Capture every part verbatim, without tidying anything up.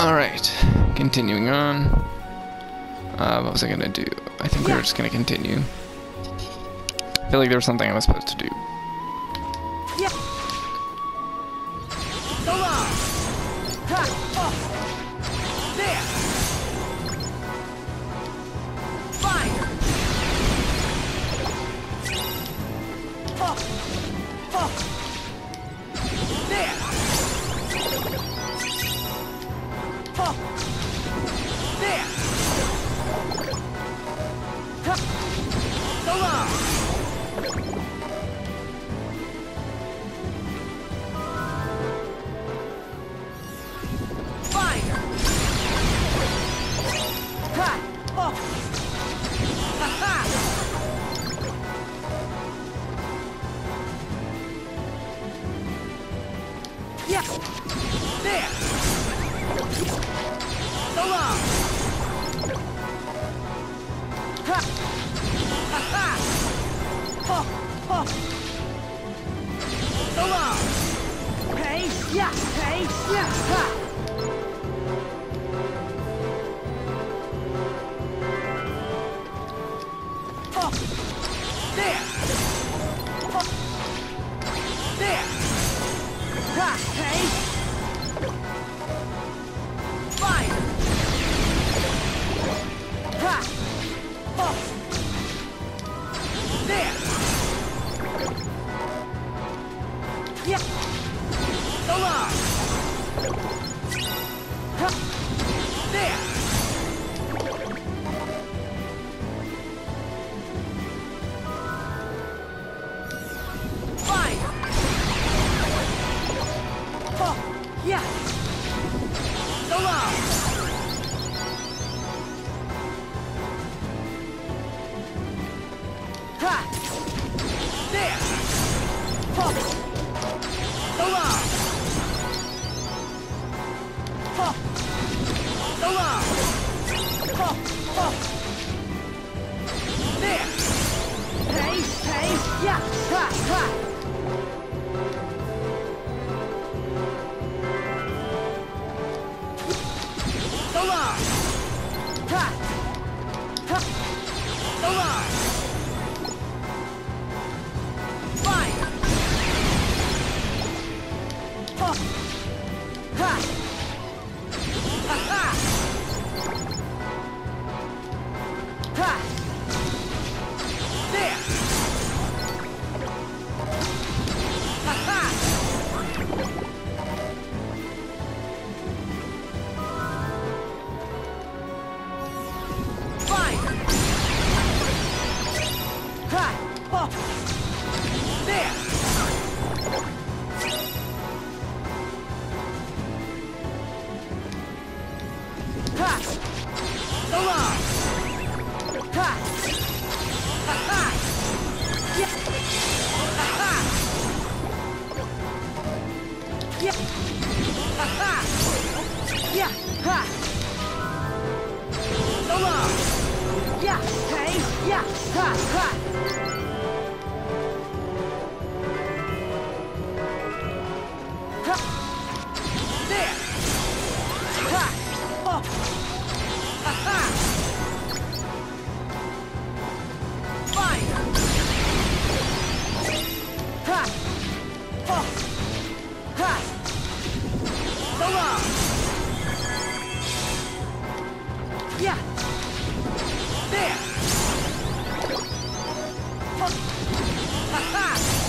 Alright, continuing on. Uh, what was I gonna do? I think we were just gonna continue. I feel like there was something I was supposed to do. Yeah. Go on. Ha. Oh. There. Fire. Oh. Oh. There. Oh. There. Ha. Go on. Fire! Ha! Oh! Ha ha! Yeah! There! Go on! Ha! Ha ha! Oh! Oh! Go on! Hey! Yeah! Hey! Yeah! Ha! Oh! There! Oh! There! Ha! Hey! Fire! Ha! Oh! There! Yeah! Go on! Ha! There! Fire! Oh, yeah! Go on! Ha! There! Oh! Go on! Oh! Go on! Oh! Oh! There! Hey! Hey! Yeah! Ha! Ha! Go on! Ha! Ha! Go on! Fire! Oh! Ha! Ha ha! Ha! There! Ha ha! Fire! Ha! Oh! There! Ha! Go on! Ha! Ha ha! Yeah! Ha ha! Yeah! Ha ha! Yeah! Ha! Go on! Yeah! Hey! Yeah! Ha! Ha! Ha! There! Ha! Oh! Ha ha! Fire! Ha! Oh! Ha! Go on! Yeah! There! Oh! Ha ha!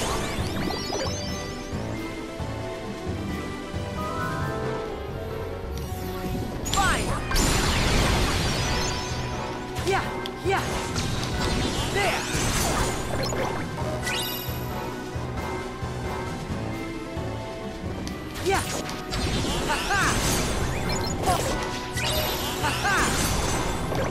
Fire! Yeah! Yeah! There! Yeah! Ha ha! Oh! Ha ha!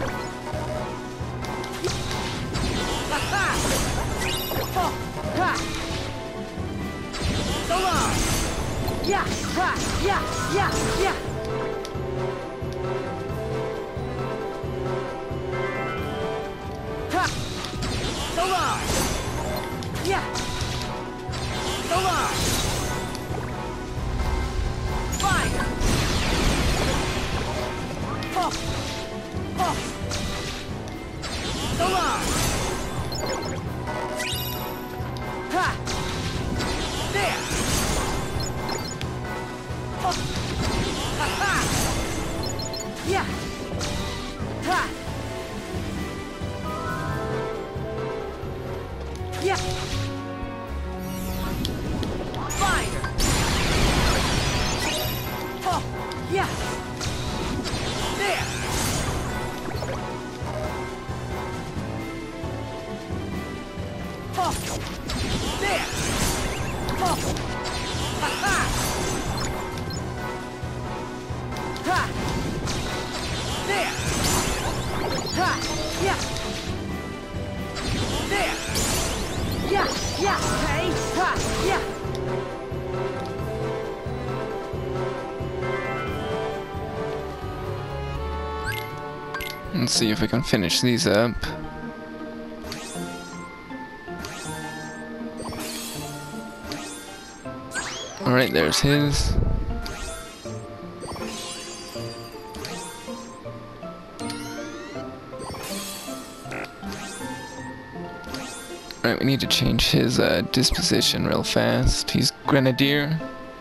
Yeah. Ha. Yeah. Fire. Oh, yeah. There. Oh, there. Oh. Ha ha. Ha. There. Ha. Yeah. There. Yeah. Yeah. Hey. Ha. Yeah. Let's see if we can finish these up. Alright, there's his. Alright, we need to change his uh, disposition real fast. He's Grenadier.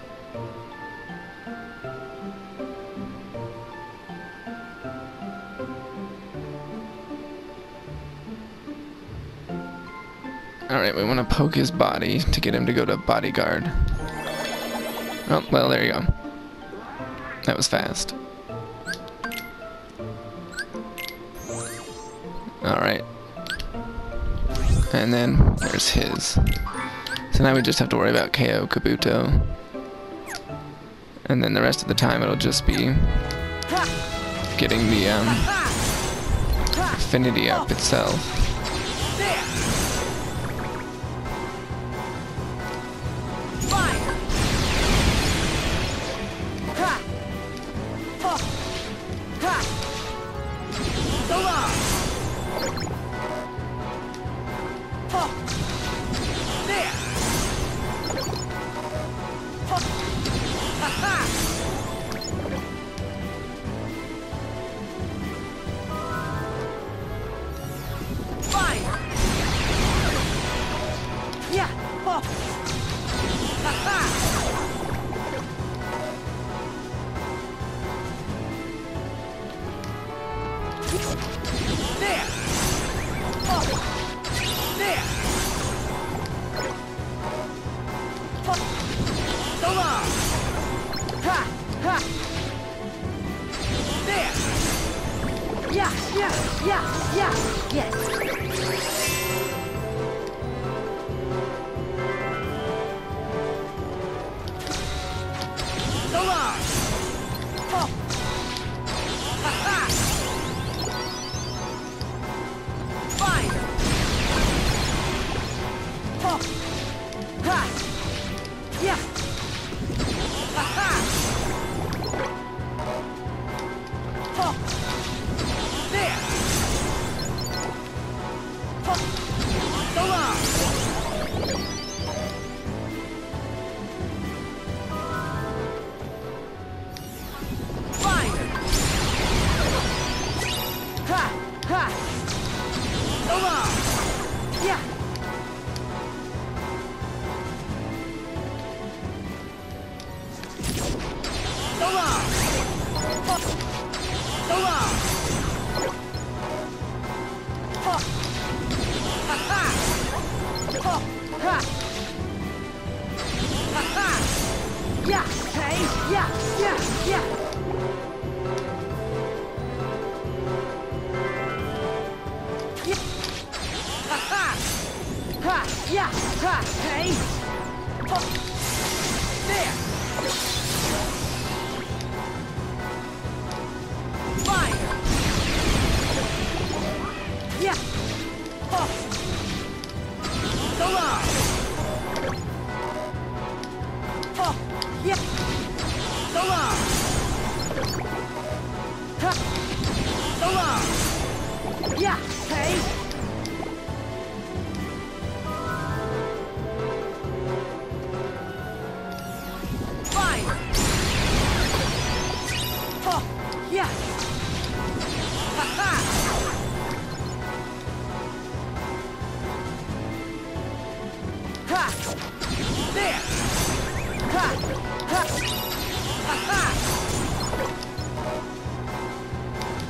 Alright, we want to poke his body to get him to go to bodyguard. Oh, well, there you go. That was fast. Alright. And then, there's his. So now we just have to worry about K O Kabuto. And then the rest of the time it'll just be getting the um, Affinity up itself.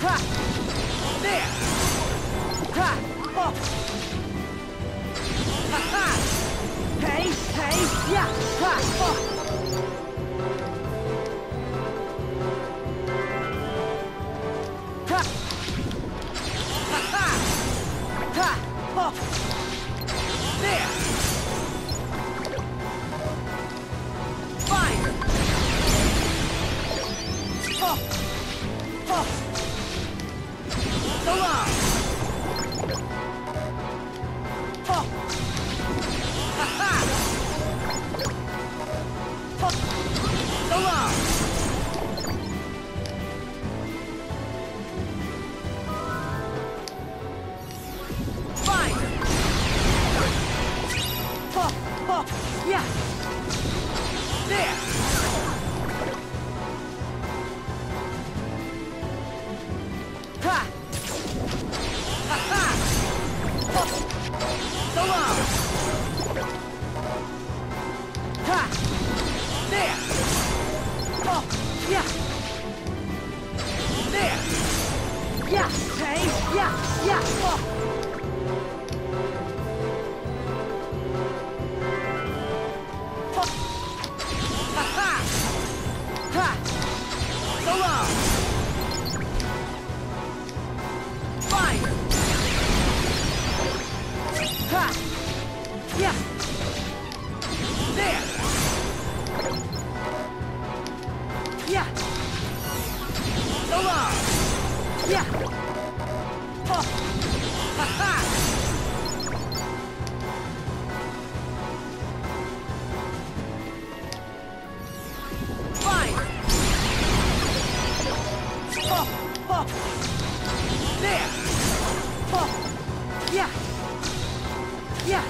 Ha! There! Ha! Oh! Ha ha! Hey! Hey! Yeah! Ha! Oh! Ha! Ha ha! Ha! Oh! There! Fire! Oh! Oh! So long! Oh! Ha ha! Oh! So long! Fire! Oh! Oh! Yeah! There! Ha! Ha ha! Oh! So long! Ha! There! Oh! Yeah! There! Yeah! Hey! Yeah! Yeah! Oh! Oh! Ha ha! Ha! So long! Fire! Ha! Yeah! There! Yeah! So long! Yeah! Oh! Ha ha! Fire! Oh! Oh! There! Oh! Yeah! Yeah!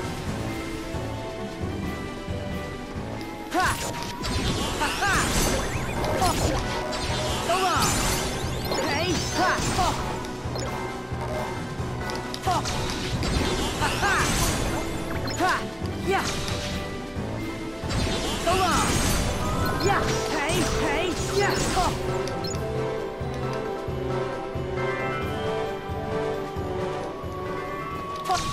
Ha! Ha ha! Oh! So long! Hey! Ha! Oh! Oh! Ha ha! Ha! Yeah! So long! Yeah! Hey! Hey! Yeah! Oh! Oh!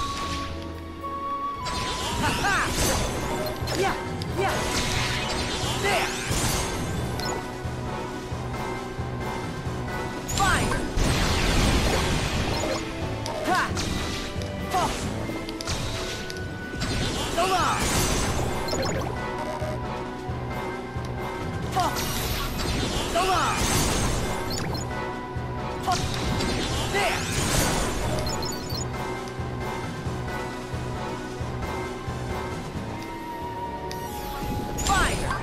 Ha ha! Yeah! Yeah! There! Fire! Ha! Oh! So long! Oh! So long! Oh! There! Fire!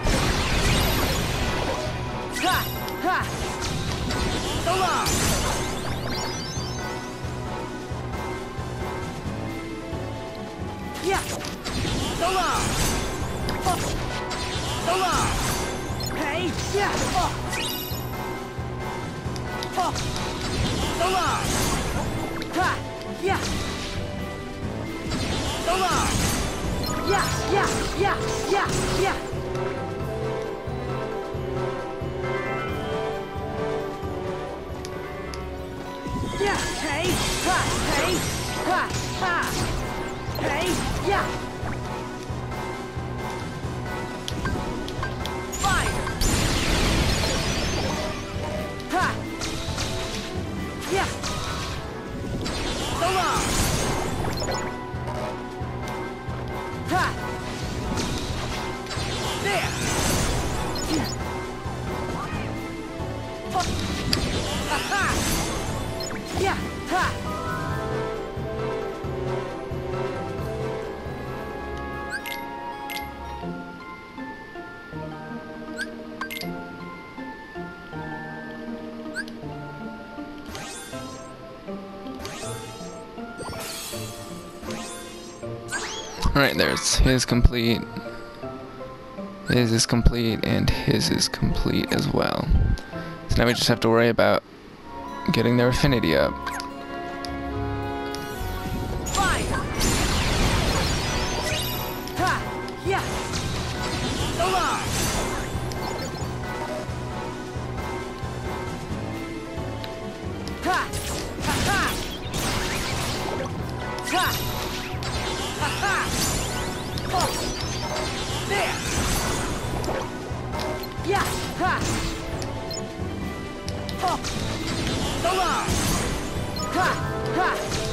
Ha! Ha! So long! Yeah! So long! Oh! So long! Hey! Yeah! Oh! Oh! So long! Ha! Yeah! So long! Yeah! Yeah! Yeah! Yeah! Yeah! Yeah! Hey! Ha! Hey! Ha! Ha! Hey! Yeah! Fire! Ha! Yeah! So long! Ha! There! Yeah! Oh! Ha ha! Yeah! Ha! Alright, there's his complete. His is complete, and his is complete as well. So now we just have to worry about getting their affinity up. Fire! Ha! Yeah! So long! Ha! Ha ha! Ha! Ha ha! Oh! There! Yeah! Ha! Oh! So long! Ha! Ha!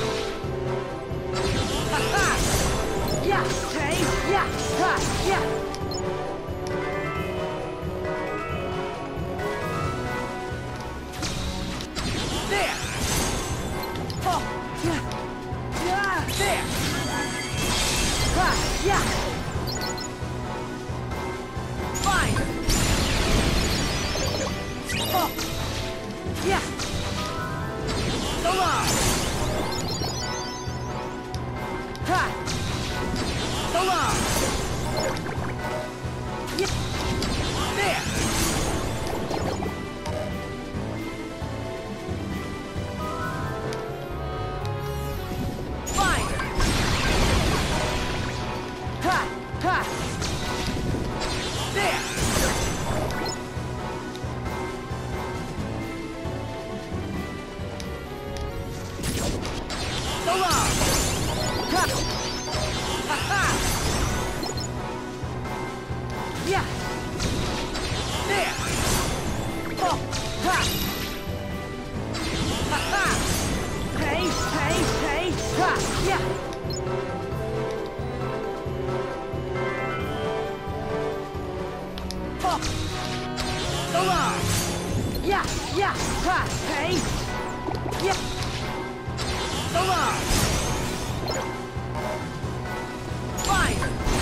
Ha ha! Yeah! Hey! Yeah! Ha! Yeah! There! Oh! Yeah! Yeah! There! Ha! Yeah! Fine! Oh! Yeah! So long! Ha! So long! Yeah! There! Fine! Ha! Ha! There! So long! Ha! Ha ha! Yeah! There! Oh! Ha! Ha ha! Hey! Hey! Hey! Ha! Yeah! Oh! So long! Yeah! Yeah! Ha! Hey! Yeah! So long! Fine!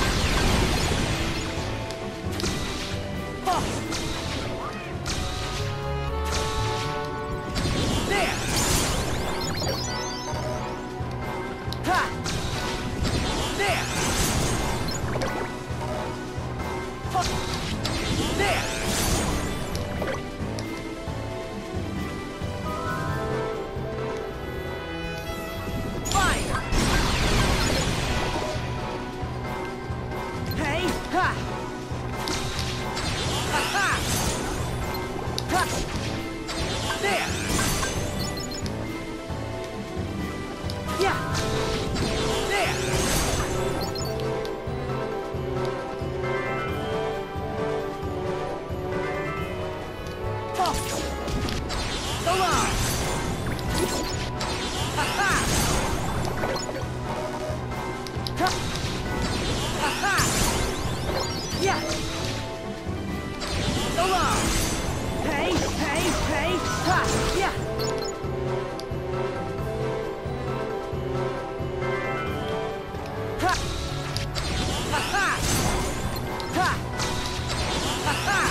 Oh! There! Ha! There! Oh! There! Fine! Hey! Ha! Ha ha! Ha! There! Yeah! There! Oh! So long! Ha ha! Ha! Ha ha! Yeah! So long! Hey! Hey! Hey! Ha! Yeah! Ha! Ha ha! Ha! Ha ha!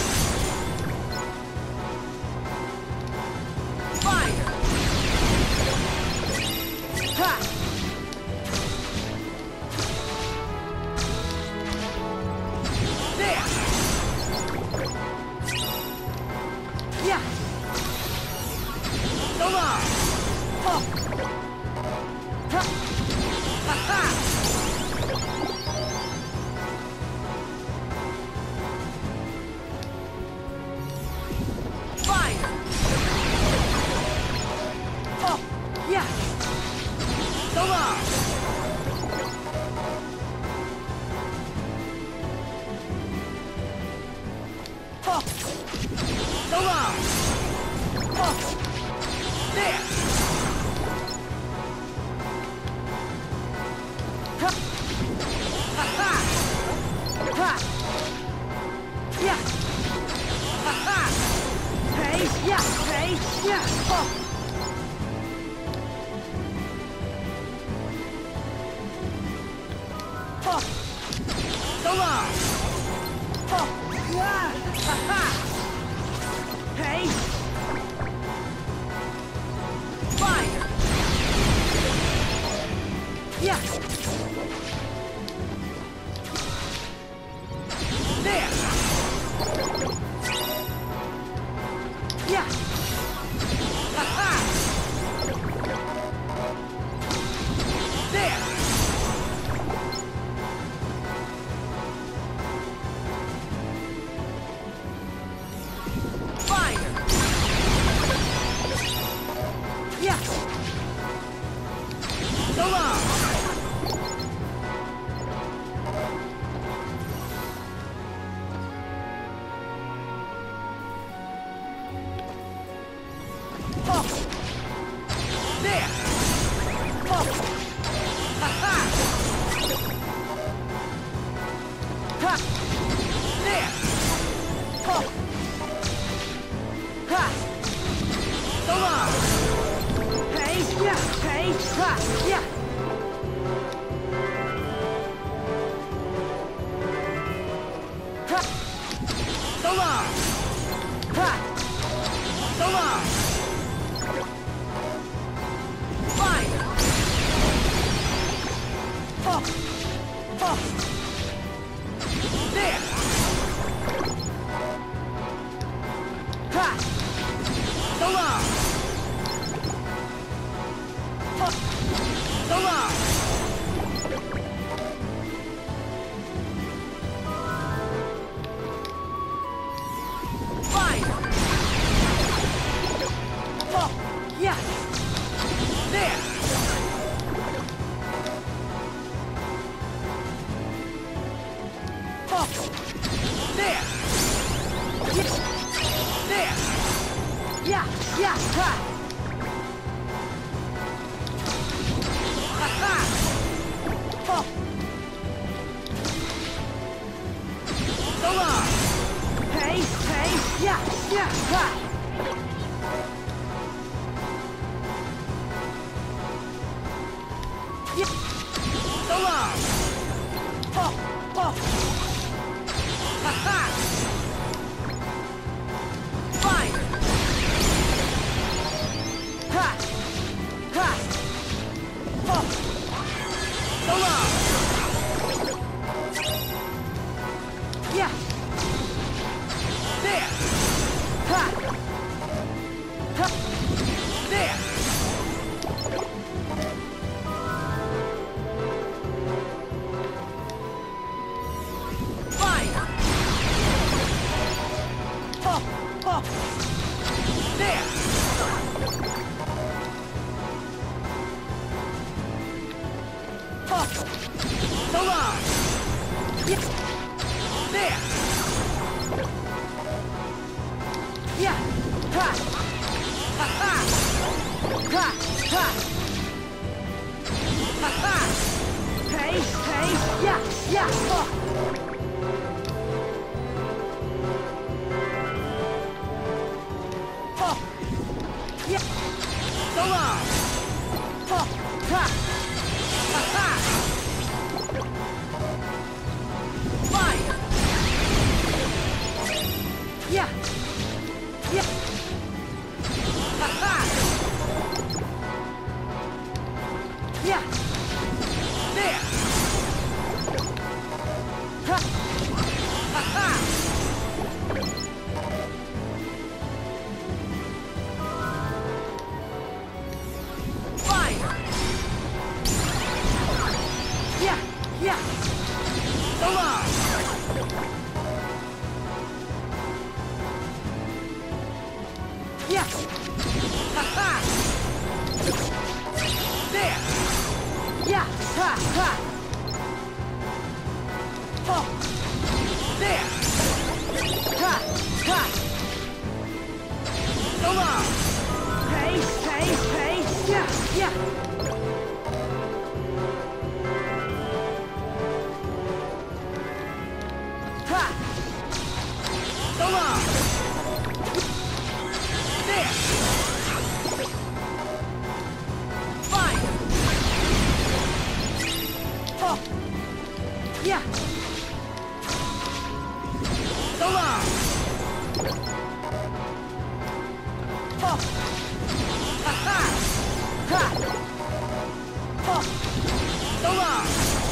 Fine! Ha! There! Yeah! So long! Oh! Ha! Ha ha! Fine! Oh! Yeah! So long! Oh! So long! Oh! There! Ha! Ha ha! Ha! Yeah! Ha ha! Hey! Yeah! Hey! Yeah! Oh! Oh! So long! Oh! Yeah! Ha ha! Hey! Fine! Yeah! There! Yeah! Ha ha! There! Fine! Hey, ha, yeah. Ha. So long. Ha. So long. Fire. Oh. Oh. There. Ha. So long. Oh. So long. Fire. Oh. Yeah. There. Oh. There. Yeah. There. Yeah. Yeah. Ha. Ha ha. Oh. So long. Hey. Hey. Yeah. Yeah. Ha. Yeah. So long. Oh. Oh. Ha ha. Fire. Ha. Ha. Oh. So long. Yeah. There. Ha. Ha. There. Fire. Oh. Oh. There. Oh. So long. Yeah. There. Yeah. Ha. Ha ha. Ha. Ha. Ha ha. Hey. Hey. Yeah. Yeah. Oh. Oh. Yeah. So long. Oh. Ha. Ha ha. Fire. Yeah. Yeah. Ha ha. Yeah. There. Ha. Ha ha. Fire. Yeah. Yeah. So long. Yeah. Ha ha. There. Yeah. Ha ha. Oh. There. Ha ha. So long. Hey. Hey. Hey. Yeah. Yeah. Ha. So long. There. Fire. Oh. Yeah. So long. Oh. Ha ha. Ha. Oh. So long.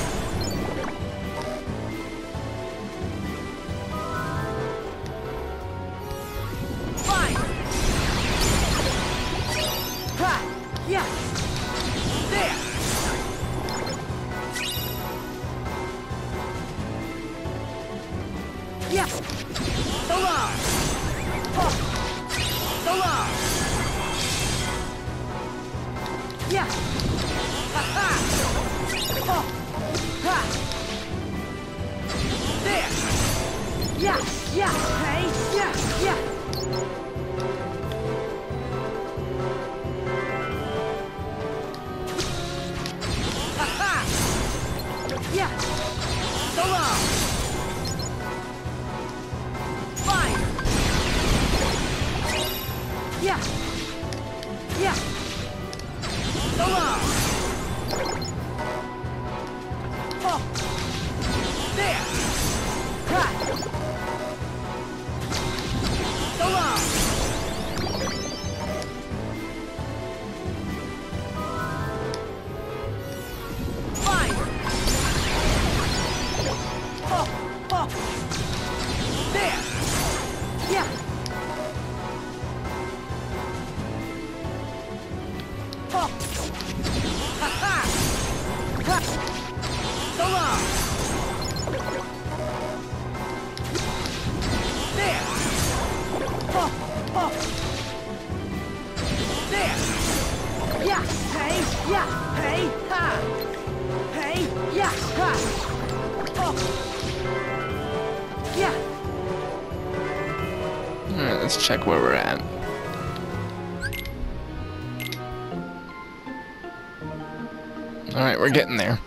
Fire. Ha. Yeah. There. Yeah. So long. Oh. So long. Yeah. Ha ha. Oh. Ha. There. Yeah. Yeah. Hey. Yeah. Yeah. Ha ha. Yeah. So long. Fire. Yeah. Yeah. Alright, let's check where we're at. Alright, we're getting there.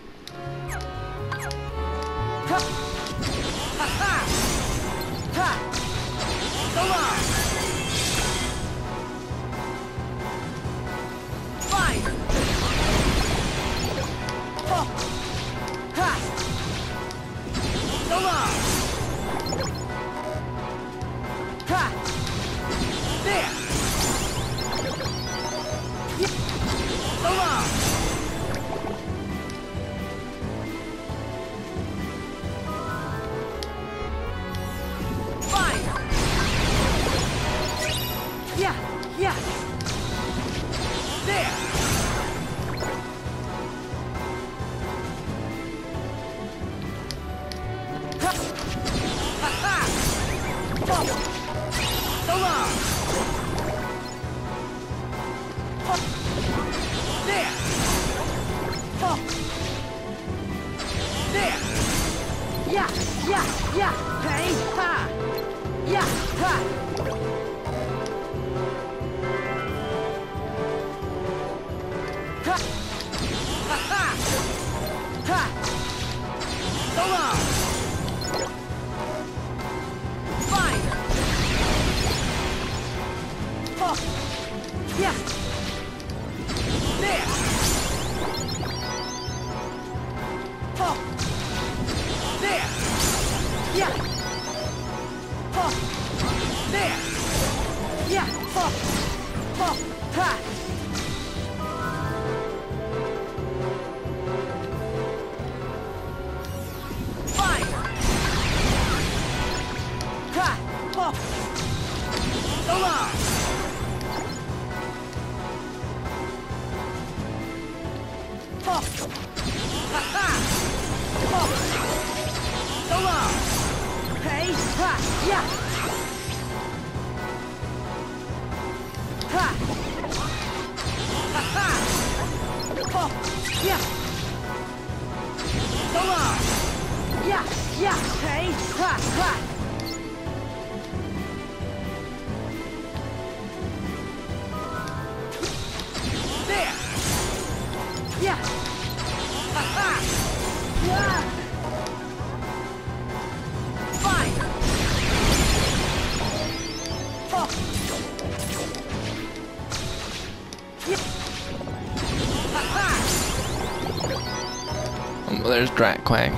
Well, there's Drat Quang.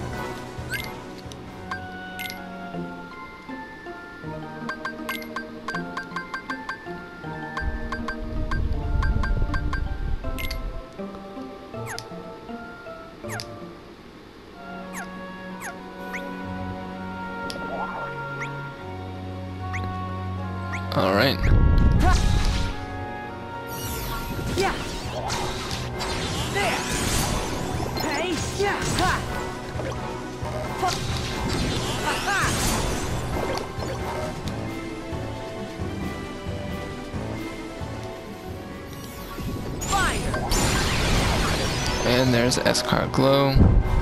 All right. Yeah. There. Hey. Yeah. Ha. Ha. Ha. Fire. And there's S-Car Glow.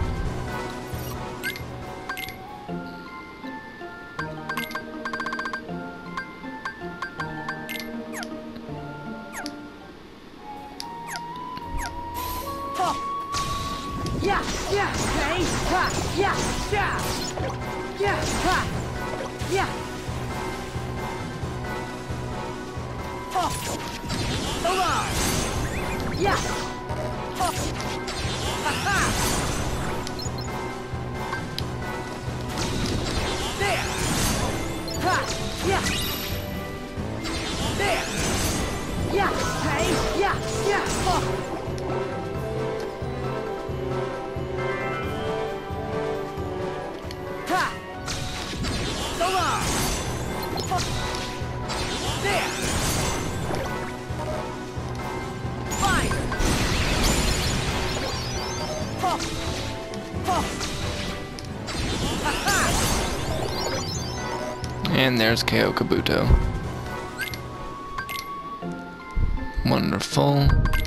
Yeah, yeah, hey, ha, yeah, yeah, yeah, ha, yeah. Oh, along. Yeah. Oh. Ha ha. There. Ha. Yeah. There. Yeah. Hey. Yeah. Yeah. Oh. Ha. So long. Oh. There. Fire. Oh. Oh. Ha ha. And there's K O Kabuto. Wonderful.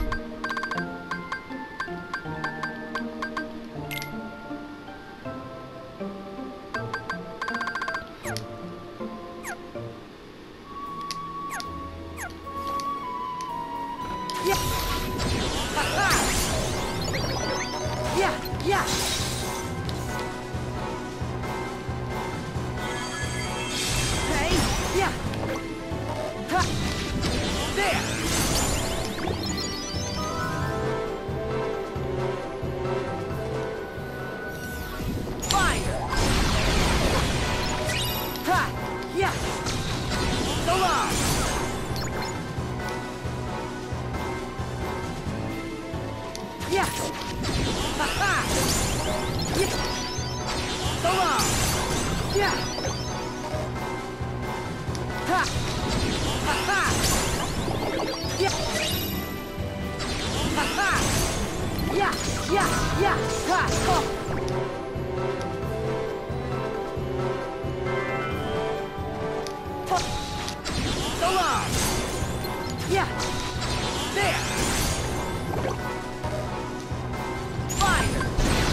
Yeah. Ha ha. Yeah. Yeah. Hey. Yeah. Ha. There. Fire. Ha. Yeah. So long. Yeah. Ha ha. Yeah. So long. Yeah. Ha. Ha ha. Yeah. Ha ha. Yeah. Yeah. Yeah. Ha. Oh. Oh. So long. Yeah. There. Fire.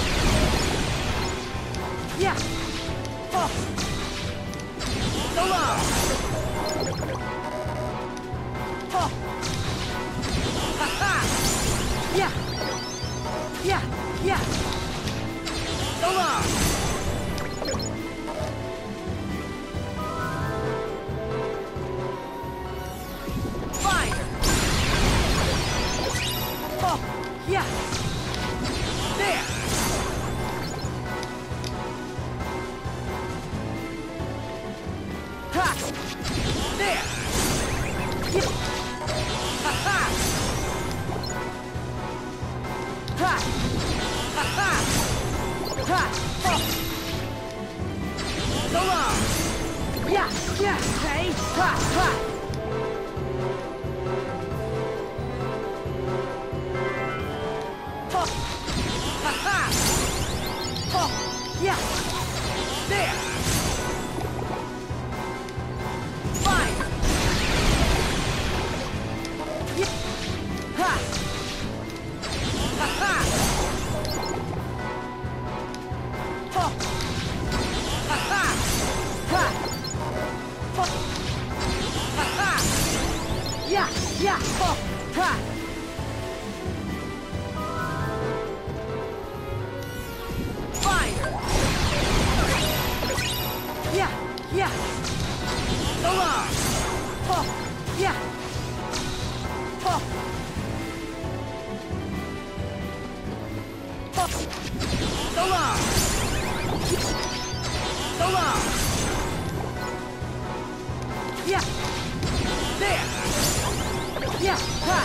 Yeah. Oh. So long. Oh. Ha ha. Yeah. Yeah. Yeah. So long. Fire. Oh. Yeah. There. Ha. There. Yeah. Ha ha. Ha. Ha ha. Ha. Oh. So long. Yeah. Yeah. Hey. Ha. Ha. Oh. Ha ha. Oh. Yeah. There. Fire. Yeah. Ha. Ha ha. Oh. Ha ha. Ha. Oh. Ha ha. Yeah. Yeah. Oh. Ha. Fire. Yeah. Yeah. So long. Oh. Yeah. Oh. Oh. So long. So long. Yeah. There. Yeah. Ha.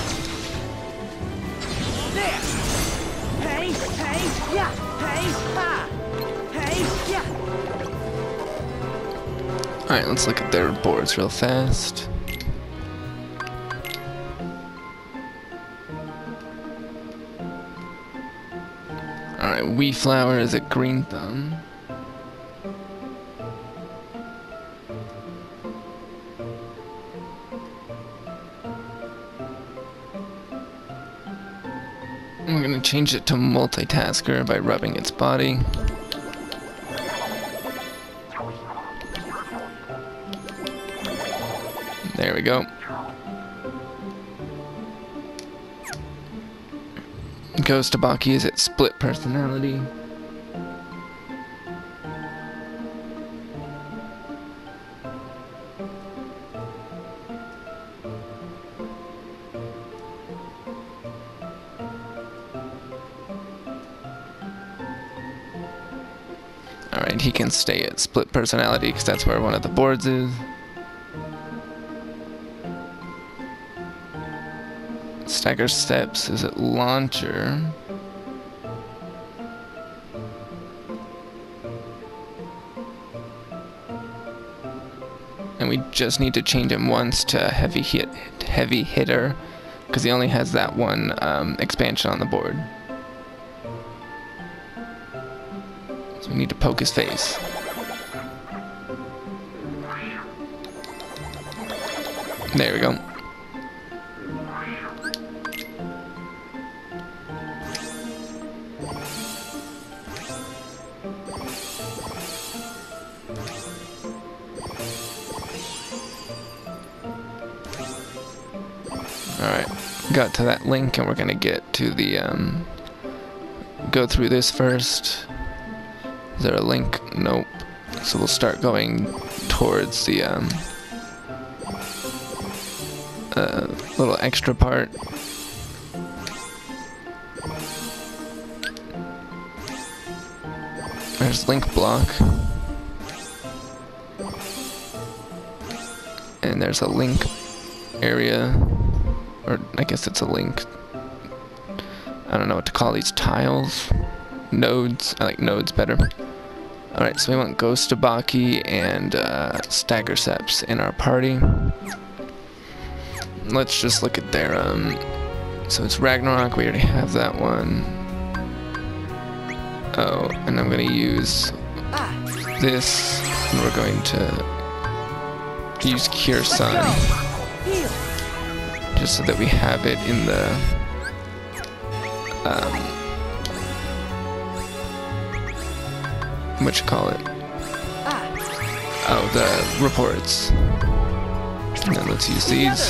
There. Hey. Hey. Yeah. Hey. Ha. Hey. Yeah. Alright, let's look at their boards real fast. Alright, Wee Flower is a green thumb. We're gonna change it to multitasker by rubbing its body. There we go. Ghost Tabaki is its split personality. Alright, he can stay at split personality because that's where one of the boards is. Stagger steps is at launcher. And we just need to change him once to heavy hit, heavy hitter, because he only has that one um, expansion on the board. So we need to poke his face. There we go. Alright, got to that link and we're gonna get to the, um, go through this first. Is there a link? Nope. So we'll start going towards the, um, uh, little extra part. There's link block. And there's a link area. Or I guess it's a link. I don't know what to call these tiles. Nodes. I like nodes better. Alright, so we want Ghost Tabaki and uh, Stagger Seps in our party. Let's just look at their, um... so it's Ragnarok, we already have that one. Oh, and I'm gonna use this, and we're going to use Cure Sun. Just so that we have it in the um, what you call it? Oh, the reports. And then let's use these.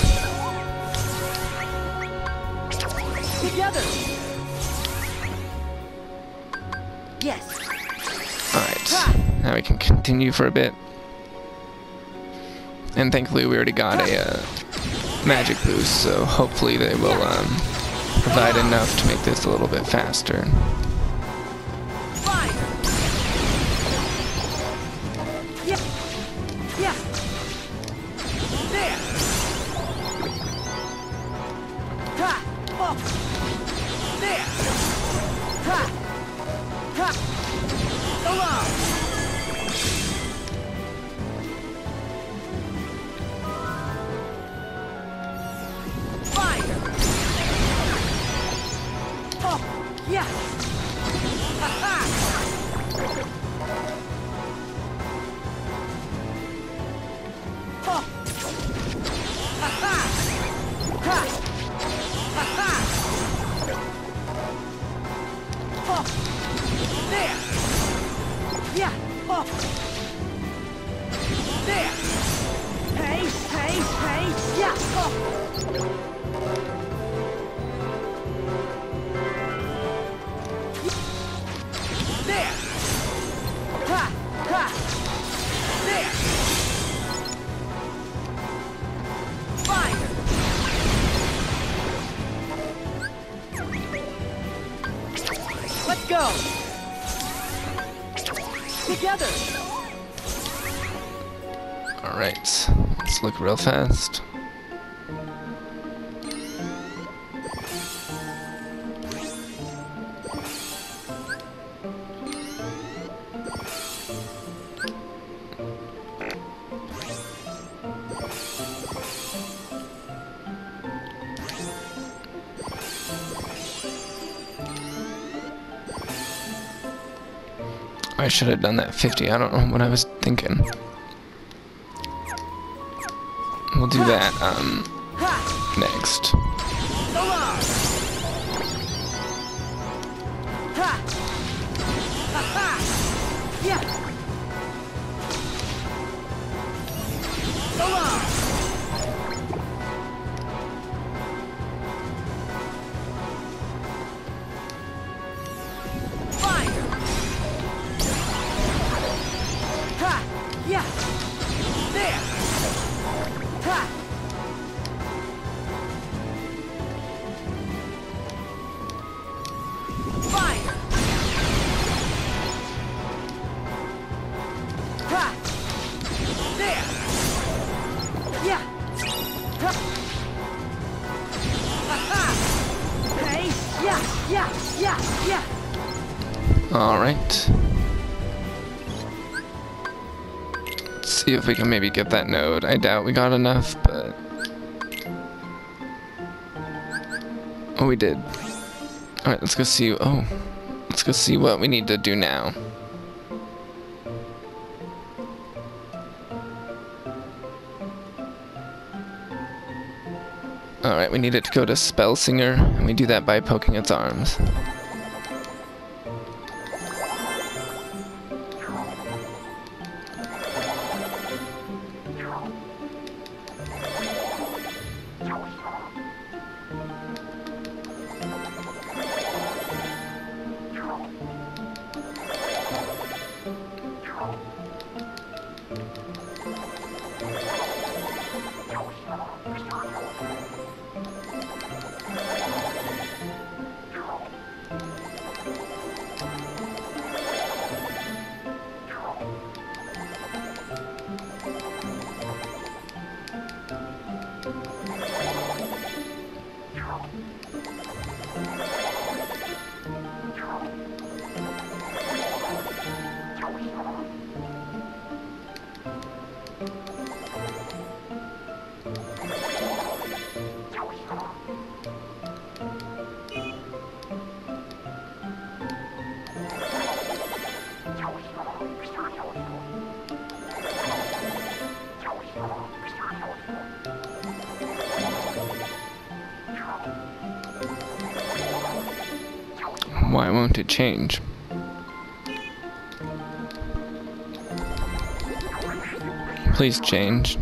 Together. Yes. Alright, now we can continue for a bit. And thankfully we already got a uh, magic boost, so hopefully they will um, provide enough to make this a little bit faster. Yeah. Yeah. There. Ha. Oh. There. Ha. Ha. Along. Yeah. Ha-ha. Oh. Ha-ha. Ha. Ha-ha. Oh. There. Yeah. Oh. There. Hey, hey, hey. Yeah. Oh. There! Ha! Ha! There! Fire! Let's go! Together! Alright, let's look real fast. I should have done that fifty. I don't know what I was thinking. We'll do that um next. Yeah. There. Ha. Fire. Yeah, yeah. Alright. Let's see if we can maybe get that node. I doubt we got enough, but... Oh, we did. Alright, let's go see... Oh. Let's go see what we need to do now. Alright, we need it to go to Spell Singer, and we do that by poking its arms. Why won't it change? Please change.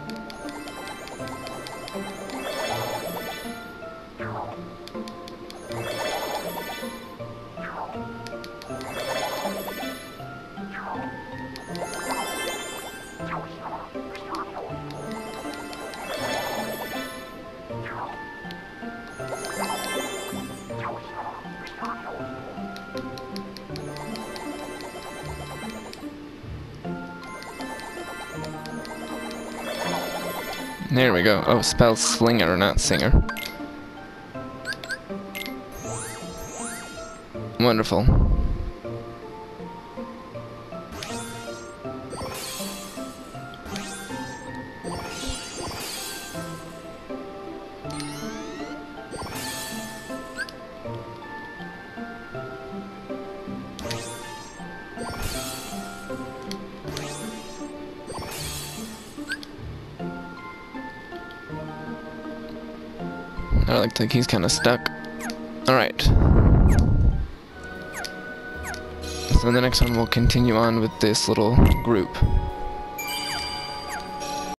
There we go. Oh, spell slinger, not singer. Wonderful. I like think he's kind of stuck. Alright. So the next one we'll continue on with this little group.